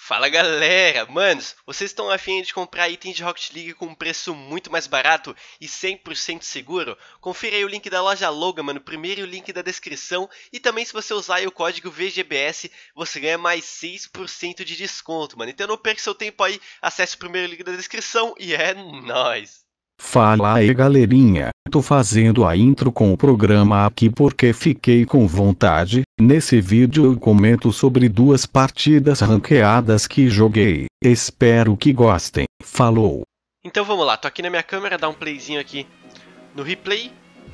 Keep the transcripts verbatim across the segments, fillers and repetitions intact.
Fala galera, manos, vocês estão afim de comprar itens de Rocket League com um preço muito mais barato e cem por cento seguro? Confira aí o link da loja Logan, mano, primeiro o link da descrição e também se você usar aí o código V G B S você ganha mais seis por cento de desconto, mano. Então não perca seu tempo aí, acesse o primeiro link da descrição e é nóis! Fala aí galerinha, tô fazendo a intro com o programa aqui porque fiquei com vontade. Nesse vídeo eu comento sobre duas partidas ranqueadas que joguei, espero que gostem, falou! Então vamos lá, tô aqui na minha câmera, dá um playzinho aqui no replay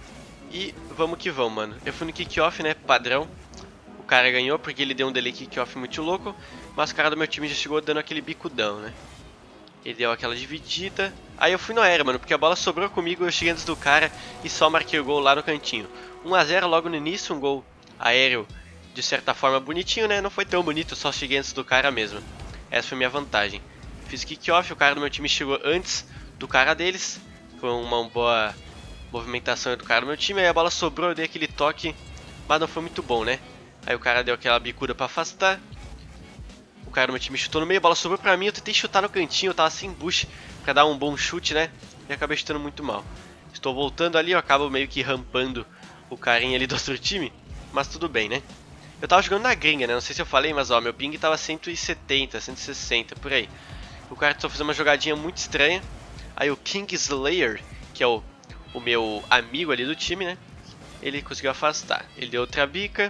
e vamos que vamos, mano. Eu fui no kickoff, né, padrão, o cara ganhou porque ele deu um delay kickoff muito louco, mas o cara do meu time já chegou dando aquele bicudão, né. Ele deu aquela dividida. Aí eu fui no aéreo, mano, porque a bola sobrou comigo, eu cheguei antes do cara e só marquei o gol lá no cantinho. um a zero logo no início, um gol aéreo de certa forma bonitinho, né? Não foi tão bonito, só cheguei antes do cara mesmo. Essa foi minha vantagem. Fiz kick-off, o cara do meu time chegou antes do cara deles. Foi uma boa movimentação do cara do meu time. Aí a bola sobrou, eu dei aquele toque, mas não foi muito bom, né? Aí o cara deu aquela bicuda pra afastar. O cara do meu time chutou no meio, a bola sobrou pra mim, eu tentei chutar no cantinho, eu tava sem bush pra dar um bom chute, né? E acabei chutando muito mal. Estou voltando ali, eu acabo meio que rampando o carinha ali do outro time, mas tudo bem, né? Eu tava jogando na gringa, né? Não sei se eu falei, mas ó, meu ping tava cento e setenta, cento e sessenta, por aí. O cara só fez uma jogadinha muito estranha. Aí o King Slayer, que é o, o meu amigo ali do time, né? Ele conseguiu afastar. Ele deu outra bica,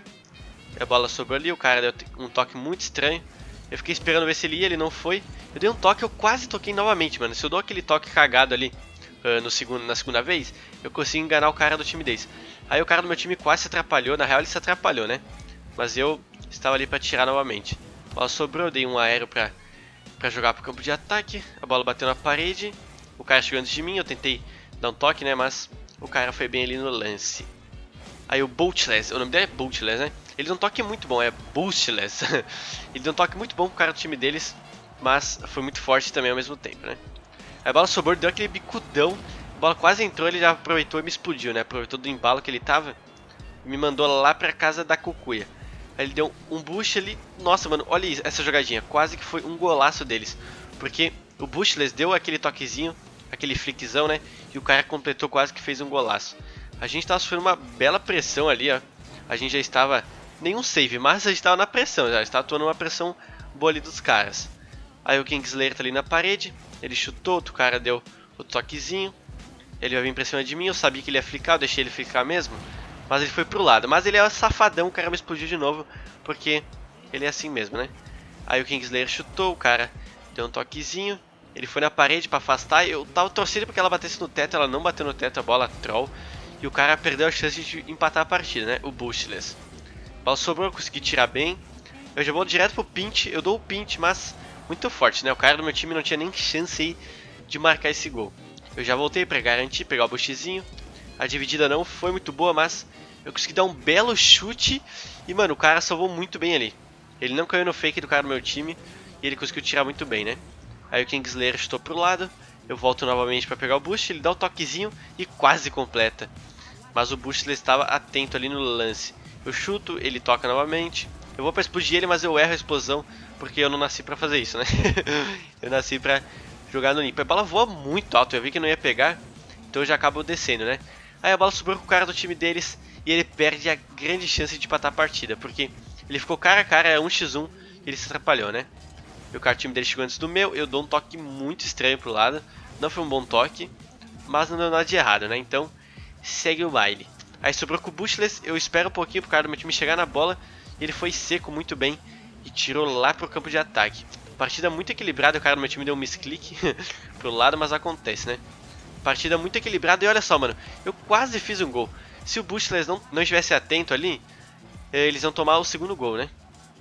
a bola sobrou ali, o cara deu um toque muito estranho. Eu fiquei esperando ver se ele ia, ele não foi. Eu dei um toque, eu quase toquei novamente, mano. Se eu dou aquele toque cagado ali uh, no segundo, na segunda vez, eu consigo enganar o cara do time deles. Aí o cara do meu time quase se atrapalhou, na real ele se atrapalhou, né? Mas eu estava ali pra tirar novamente. A bola sobrou, eu dei um aéreo pra, pra jogar pro campo de ataque. A bola bateu na parede, o cara chegou antes de mim, eu tentei dar um toque, né? Mas o cara foi bem ali no lance. Aí o Boostless, o nome dele é Boostless, né? Ele deu um toque muito bom, é Boostless. Ele deu um toque muito bom pro cara do time deles, mas foi muito forte também ao mesmo tempo, né? Aí a bola sobrou, deu aquele bicudão, a bola quase entrou, ele já aproveitou e me explodiu, né? Aproveitou do embalo que ele tava e me mandou lá pra casa da cucuia. Aí ele deu um boost ali, nossa, mano, olha isso, essa jogadinha, quase que foi um golaço deles. Porque o Boostless deu aquele toquezinho, aquele flickzão, né? E o cara completou, quase que fez um golaço. A gente tava sofrendo uma bela pressão ali, ó. A gente já estava, nenhum save, mas a gente estava na pressão, já estava atuando uma pressão boa ali dos caras. Aí o Kingslayer tá ali na parede, ele chutou, outro cara deu o toquezinho. Ele vai vir pra cima de mim, eu sabia que ele ia flicar, eu deixei ele flicar mesmo. Mas ele foi pro lado, mas ele é safadão, o cara me explodiu de novo, porque ele é assim mesmo, né? Aí o Kingslayer chutou, o cara deu um toquezinho. Ele foi na parede pra afastar, eu tava torcendo porque ela batesse no teto, ela não bateu no teto, a bola troll. E o cara perdeu a chance de empatar a partida, né? O Boostless. A bola sobrou, eu consegui tirar bem. Eu já vou direto pro pinch, eu dou o pinch, mas muito forte, né? O cara do meu time não tinha nem chance aí de marcar esse gol. Eu já voltei pra garantir, pegar o boostzinho. A dividida não foi muito boa, mas eu consegui dar um belo chute. E, mano, o cara salvou muito bem ali. Ele não caiu no fake do cara do meu time e ele conseguiu tirar muito bem, né? Aí o Kingslayer chutou pro lado. Eu volto novamente pra pegar o boost, ele dá o toquezinho e quase completa. Mas o Boostless estava atento ali no lance. Eu chuto, ele toca novamente. Eu vou pra explodir ele, mas eu erro a explosão, porque eu não nasci pra fazer isso, né? Eu nasci pra jogar no nip. A bola voa muito alto, eu vi que não ia pegar, então eu já acabo descendo, né? Aí a bola sobrou com o cara do time deles e ele perde a grande chance de empatar a partida, porque ele ficou cara a cara, é um contra um, e ele se atrapalhou, né? E o cara do time dele chegou antes do meu, eu dou um toque muito estranho pro lado. Não foi um bom toque, mas não deu nada de errado, né? Então segue o baile. Aí sobrou com o Boostless, eu espero um pouquinho pro cara do meu time chegar na bola. Ele foi seco muito bem e tirou lá pro campo de ataque. Partida muito equilibrada, o cara do meu time deu um misclick pro lado, mas acontece, né? Partida muito equilibrada e olha só, mano, eu quase fiz um gol. Se o Boostless não, não estivesse atento ali, eles iam tomar o segundo gol, né?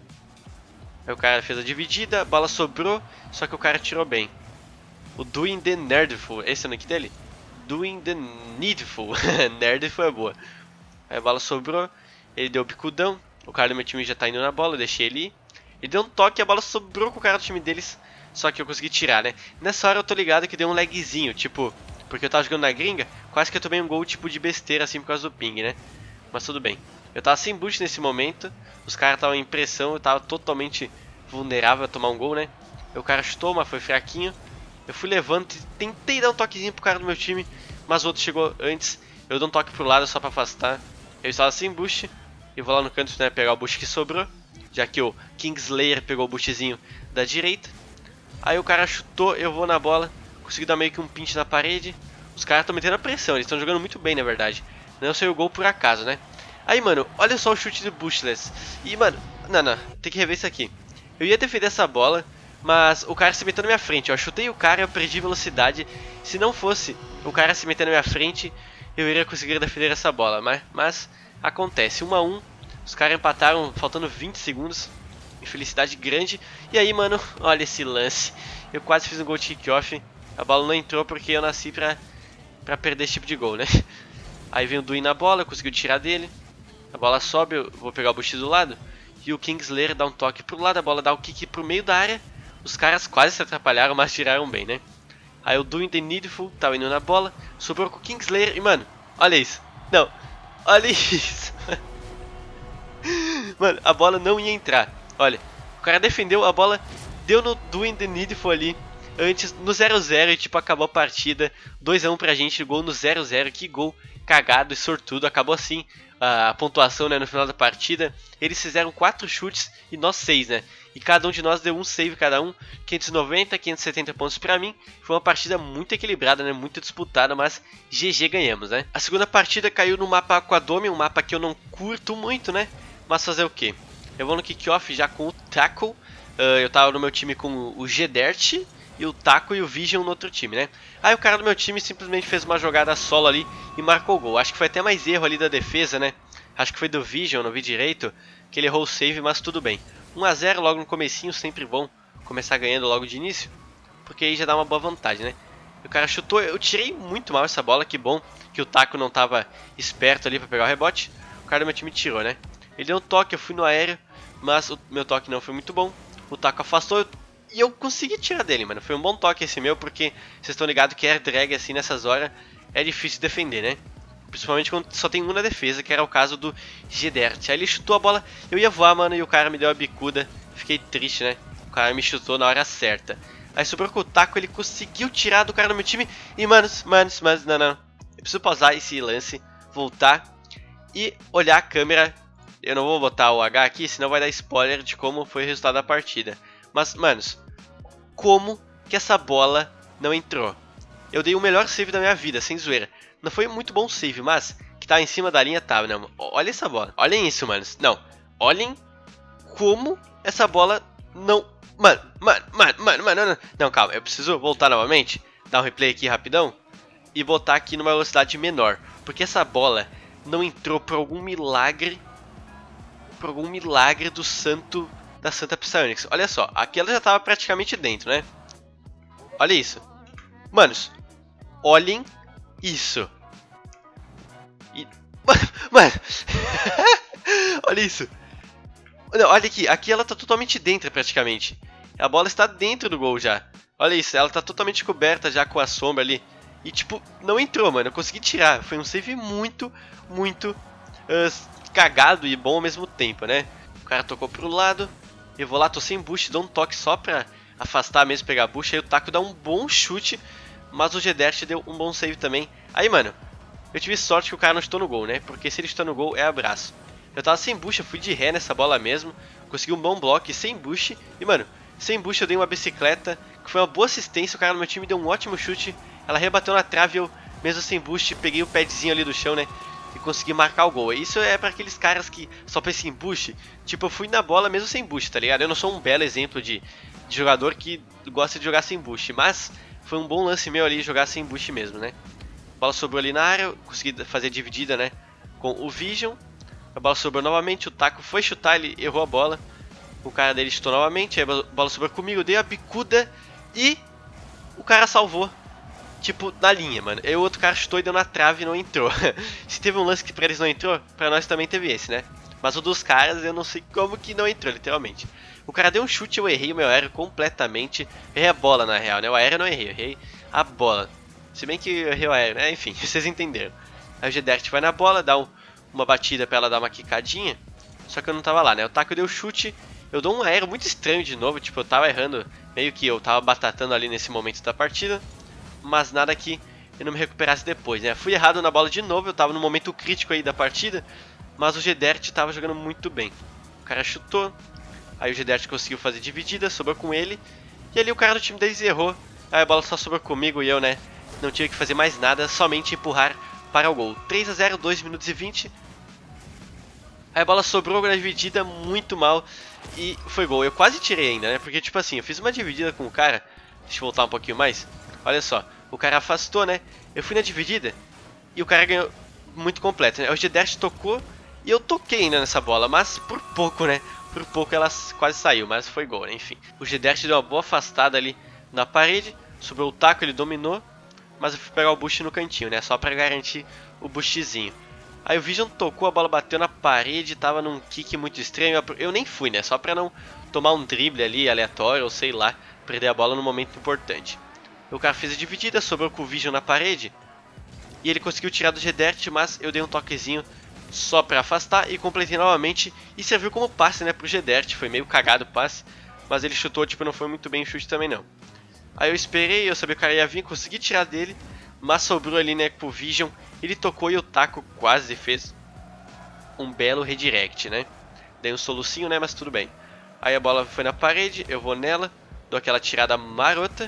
Aí o cara fez a dividida, a bola sobrou, só que o cara tirou bem. O Doing the Nerdful, esse é o nick dele? Doing the Needful. Nerdful é boa. Aí a bola sobrou, ele deu o bicudão. O cara do meu time já tá indo na bola, eu deixei ele ir. Ele deu um toque, a bola sobrou com o cara do time deles, só que eu consegui tirar, né? Nessa hora eu tô ligado que deu um lagzinho, tipo, porque eu tava jogando na gringa, quase que eu tomei um gol tipo de besteira assim por causa do ping, né? Mas tudo bem. Eu tava sem boost nesse momento, os caras estavam em pressão, eu tava totalmente vulnerável a tomar um gol, né? O cara chutou, mas foi fraquinho. Eu fui levando, tentei dar um toquezinho pro cara do meu time, mas o outro chegou antes. Eu dou um toque pro lado só pra afastar. Eu estava sem boost. E vou lá no canto, né, pegar o boost que sobrou, já que o Kingslayer pegou o boostzinho da direita. Aí o cara chutou, eu vou na bola. Consegui dar meio que um pinch na parede. Os caras estão metendo a pressão, eles estão jogando muito bem, na verdade. Não saiu o gol por acaso, né? Aí, mano, olha só o chute do Boostless. E, mano, não, não, tem que rever isso aqui. Eu ia defender essa bola, mas o cara se meteu na minha frente. Eu chutei o cara e eu perdi velocidade. Se não fosse o cara se meter na minha frente, eu iria conseguir defender essa bola. Mas, mas acontece, um a um. Os caras empataram faltando vinte segundos. Infelicidade grande. E aí, mano, olha esse lance. Eu quase fiz um gol de kick-off. A bola não entrou porque eu nasci pra, pra perder esse tipo de gol, né? Aí vem o Duin na bola, conseguiu tirar dele. A bola sobe, eu vou pegar o boost do lado. E o Kingslayer dá um toque pro lado, a bola dá o kick pro meio da área. Os caras quase se atrapalharam, mas tiraram bem, né? Aí o Duin The Needful tava indo na bola. Sobrou com o Kingslayer e, mano, olha isso. Não, olha isso. Mano, a bola não ia entrar. Olha, o cara defendeu, a bola deu no Duin The Needful ali. Antes, no zero a zero, e tipo, acabou a partida. dois a um pra gente, gol no zero a zero. Que gol cagado e sortudo. Acabou assim a pontuação, né, no final da partida. Eles fizeram quatro chutes e nós seis, né? E cada um de nós deu um save cada um. quinhentos e noventa, quinhentos e setenta pontos pra mim. Foi uma partida muito equilibrada, né? Muito disputada, mas G G ganhamos, né? A segunda partida caiu no mapa Aquadome, um mapa que eu não curto muito, né? Mas fazer o quê? Eu vou no kickoff já com o Tackle. Uh, eu tava no meu time com o Gedert e o Taco e o Vision no outro time, né? Aí o cara do meu time simplesmente fez uma jogada solo ali e marcou o gol. Acho que foi até mais erro ali da defesa, né? Acho que foi do Vision, não vi direito, que ele errou o save, mas tudo bem. um a zero logo no comecinho, sempre bom começar ganhando logo de início, porque aí já dá uma boa vantagem, né? O cara chutou, eu tirei muito mal essa bola, que bom que o Taco não tava esperto ali pra pegar o rebote. O cara do meu time tirou, né? Ele deu um toque, eu fui no aéreo, mas o meu toque não foi muito bom. O Taco afastou, eu e eu consegui tirar dele, mano. Foi um bom toque esse meu, porque vocês estão ligados que air drag assim nessas horas é difícil defender, né? Principalmente quando só tem um na defesa, que era o caso do Gedert. Aí ele chutou a bola, eu ia voar, mano, e o cara me deu a bicuda. Fiquei triste, né? O cara me chutou na hora certa. Aí sobrou com o Taco, ele conseguiu tirar do cara do meu time. E, manos, manos, manos, não, não. Eu preciso pausar esse lance, voltar e olhar a câmera. Eu não vou botar o H aqui, senão vai dar spoiler de como foi o resultado da partida. Mas, manos, como que essa bola não entrou? Eu dei o melhor save da minha vida, sem zoeira. Não foi muito bom save, mas que tava em cima da linha tava, né? Olha essa bola, olhem isso, manos. Não, olhem como essa bola não... Mano, mano, mano, mano, mano, não, não, calma, eu preciso voltar novamente, dar um replay aqui rapidão e botar aqui numa velocidade menor, porque essa bola não entrou por algum milagre, por algum milagre do santo... da Santa Psyonix. Olha só, aqui ela já estava praticamente dentro, né? Olha isso. Manos, olhem isso. E... Mano, olha isso. Não, olha aqui, aqui ela tá totalmente dentro praticamente. A bola está dentro do gol já. Olha isso, ela tá totalmente coberta já com a sombra ali. E tipo, não entrou, mano, eu consegui tirar. Foi um save muito, muito uh, cagado e bom ao mesmo tempo, né? O cara tocou pro lado. Eu vou lá, tô sem boost, dou um toque só pra afastar mesmo, pegar boost. Aí o Taco dá um bom chute, mas o Gedert deu um bom save também. Aí, mano, eu tive sorte que o cara não chutou no gol, né? Porque se ele chutou no gol, é abraço. Eu tava sem boost, eu fui de ré nessa bola mesmo. Consegui um bom bloco sem boost. E, mano, sem boost eu dei uma bicicleta, que foi uma boa assistência. O cara do meu time deu um ótimo chute. Ela rebateu na trave, eu, mesmo sem boost, peguei o padzinho ali do chão, né? E consegui marcar o gol. Isso é pra aqueles caras que só pensam em boost. Tipo, eu fui na bola mesmo sem boost, tá ligado? Eu não sou um belo exemplo de, de jogador que gosta de jogar sem boost. Mas foi um bom lance meu ali jogar sem boost mesmo, né? A bola sobrou ali na área, eu consegui fazer a dividida, né? Com o Vision. A bola sobrou novamente, o Taco foi chutar, ele errou a bola. O cara dele chutou novamente, aí a bola sobrou comigo, eu dei a bicuda e o cara salvou. Tipo, na linha, mano. Aí o outro cara chutou e deu na trave e não entrou. Se teve um lance que pra eles não entrou, pra nós também teve esse, né? Mas o dos caras, eu não sei como que não entrou, literalmente. O cara deu um chute, eu errei o meu aéreo completamente. Eu errei a bola, na real, né? O aéreo eu não errei, eu errei a bola. Se bem que eu errei o aéreo, né? Enfim, vocês entenderam. Aí o Gedert vai na bola, dá um, uma batida pra ela dar uma quicadinha. Só que eu não tava lá, né? O Taco deu chute Eu dou um aero muito estranho de novo, tipo, eu tava errando, meio que eu tava batatando ali nesse momento da partida, mas nada que eu não me recuperasse depois, né? Fui errado na bola de novo, eu tava no momento crítico aí da partida, mas o Gedert tava jogando muito bem. O cara chutou, aí o Gedert conseguiu fazer dividida, sobrou com ele, e ali o cara do time deles errou, aí a bola só sobrou comigo e eu, né, não tinha que fazer mais nada, somente empurrar para o gol. três a zero, dois minutos e vinte. Aí a bola sobrou na dividida, muito mal, e foi gol. Eu quase tirei ainda, né, porque tipo assim, eu fiz uma dividida com o cara, deixa eu voltar um pouquinho mais, olha só, o cara afastou, né, eu fui na dividida, e o cara ganhou muito completo, né, o Gedert tocou, e eu toquei ainda nessa bola, mas por pouco, né, por pouco ela quase saiu, mas foi gol, né, enfim. O Gedert deu uma boa afastada ali na parede, sobrou o taco, ele dominou, mas eu fui pegar o boost no cantinho, né, só pra garantir o boostzinho. Aí o Vision tocou, a bola bateu na parede, tava num kick muito estranho, eu nem fui, né, só pra não tomar um drible ali aleatório, ou sei lá, perder a bola no momento importante. O cara fez a dividida, sobrou com o Vision na parede, e ele conseguiu tirar do Gedert, mas eu dei um toquezinho só pra afastar e completei novamente, e serviu como passe, né, pro Gedert, foi meio cagado o passe, mas ele chutou, tipo, não foi muito bem o chute também não. Aí eu esperei, eu sabia que o cara ia vir, consegui tirar dele, mas sobrou ali, né, pro Vision, ele tocou e o taco quase fez um belo redirect, né. Dei um solucinho, né, mas tudo bem. Aí a bola foi na parede, eu vou nela, dou aquela tirada marota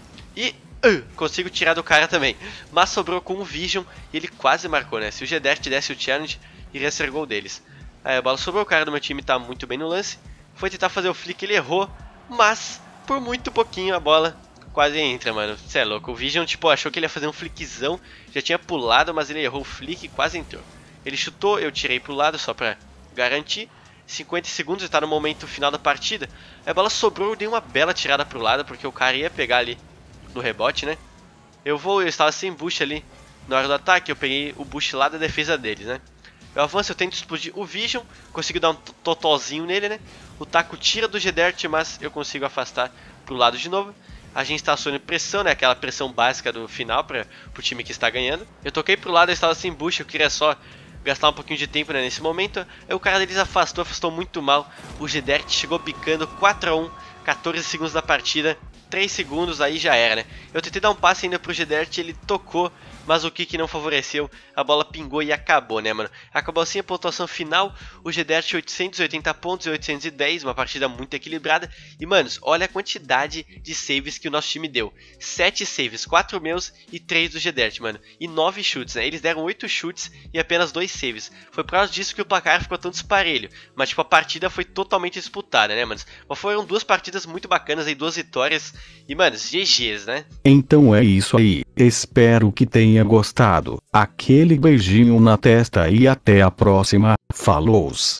e uh, consigo tirar do cara também. Mas sobrou com o Vision e ele quase marcou, né, se o Gedert desse o challenge, iria ser gol deles. Aí a bola sobrou, o cara do meu time tá muito bem no lance, foi tentar fazer o flick, ele errou, mas por muito pouquinho a bola quase entra, mano. Cê é louco. O Vision, tipo, achou que ele ia fazer um flickzão. Já tinha pulado, mas ele errou o flick e quase entrou. Ele chutou, eu tirei pro lado só pra garantir. cinquenta segundos, está no momento final da partida. A bola sobrou, eu dei uma bela tirada pro lado, porque o cara ia pegar ali no rebote, né? Eu vou, eu estava sem boost ali na hora do ataque. Eu peguei o boost lá da defesa deles, né? Eu avanço, eu tento explodir o Vision. Consigo dar um totozinho nele, né? O taco tira do Gedert, mas eu consigo afastar pro lado de novo. A gente está sob pressão, né? Aquela pressão básica do final para o time que está ganhando. Eu toquei pro lado, eu estava sem boost, eu queria só gastar um pouquinho de tempo, né, nesse momento. Aí o cara deles afastou, afastou muito mal. O Gedert chegou bicando quatro a um, quatorze segundos da partida. três segundos, aí já era, né? Eu tentei dar um passe ainda pro Gedert, ele tocou, mas o kick não favoreceu, a bola pingou e acabou, né, mano? Acabou assim a pontuação final, o Gedert oitocentos e oitenta pontos e oitocentos e dez, uma partida muito equilibrada. E, manos, olha a quantidade de saves que o nosso time deu. sete saves, quatro meus e três do Gedert, mano. E nove chutes, né? Eles deram oito chutes e apenas dois saves. Foi por causa disso que o placar ficou tão disparelho. Mas, tipo, a partida foi totalmente disputada, né, manos? Mas foram duas partidas muito bacanas aí, duas vitórias. E, mano, G Gs, né? Então é isso aí. Espero que tenha gostado. Aquele beijinho na testa e até a próxima. Falou!